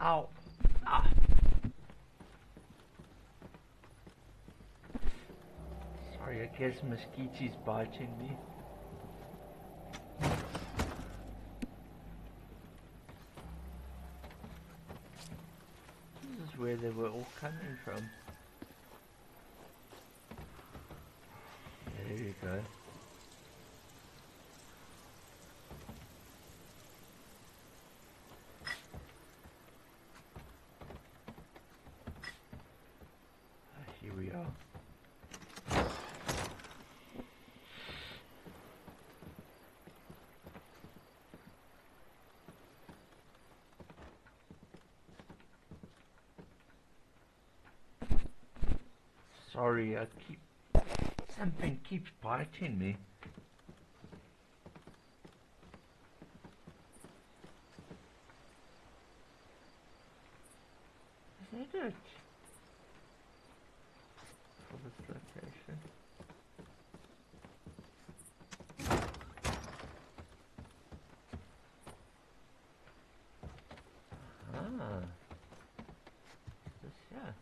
Ow. Ah. Sorry, I guess mosquitoes biting me. This is where they were all coming from. There you go. Here we are. Sorry, something keeps biting me. Is that it? For this location. Ah. This here.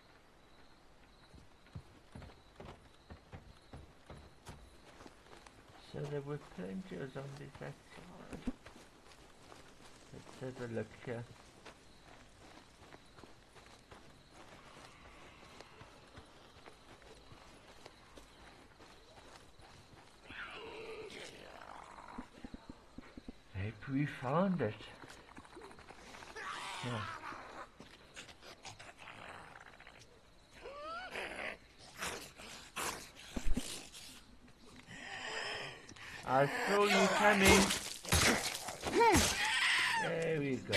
So there were plenty of zombies that side. Let's have a look here. Maybe we found it. Yeah. I saw you coming. There we go.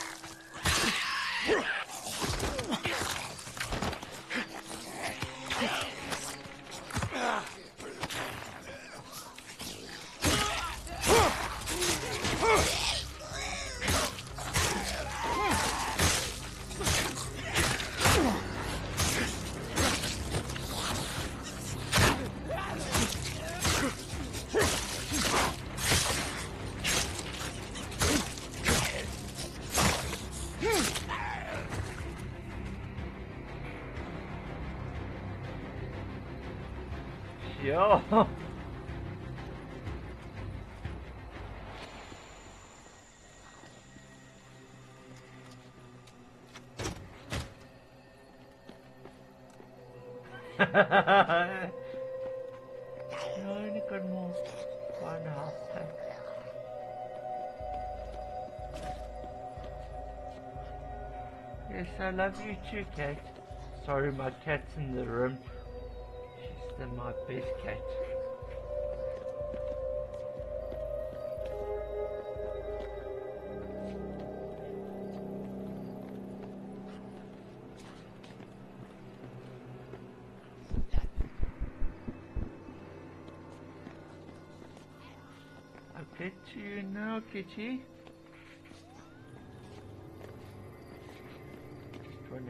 Yo. I only got more 1.5 pack. Yes, I love you too, Kate. Sorry, my cat's in the room. She's my best cat. I'll get to you now, kitty. Just wanna...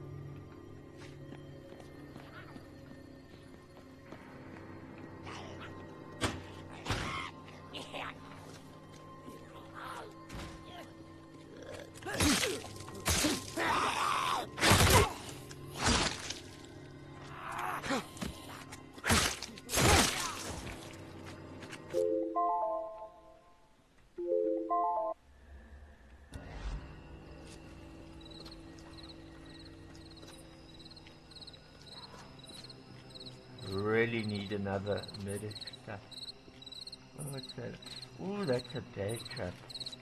Really need another medic stuff. Oh, what's that? Ooh, that's a bear trap.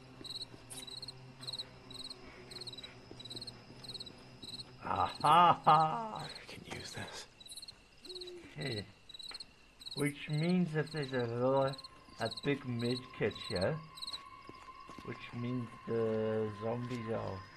Aha! I can use this. Okay. Which means that there's a big med kit here. Which means the zombies are